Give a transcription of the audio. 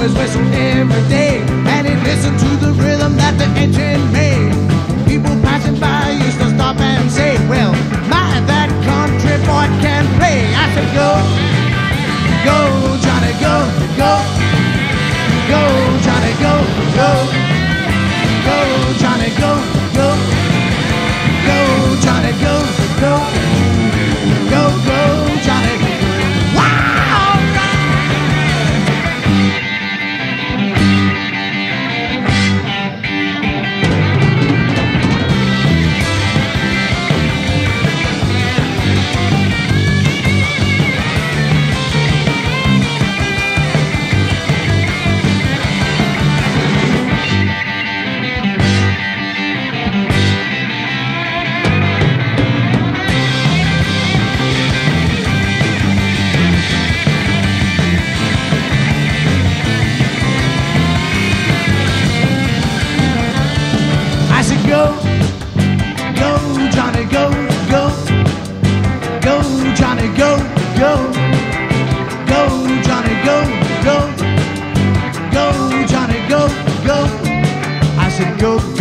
his whistle every day, and he'd listen to the rhythm that the engine made. People passing by used to stop and say, well, my, that country boy can play. I said, go, go, Johnny, go, go, go, Johnny, go, go, go, Johnny, go, go, go, Johnny, go, go, go, go, Johnny. Go, go, Johnny, go, go, go, Johnny, go, go, go, Johnny, go, go, go, Johnny, go, go. I said go.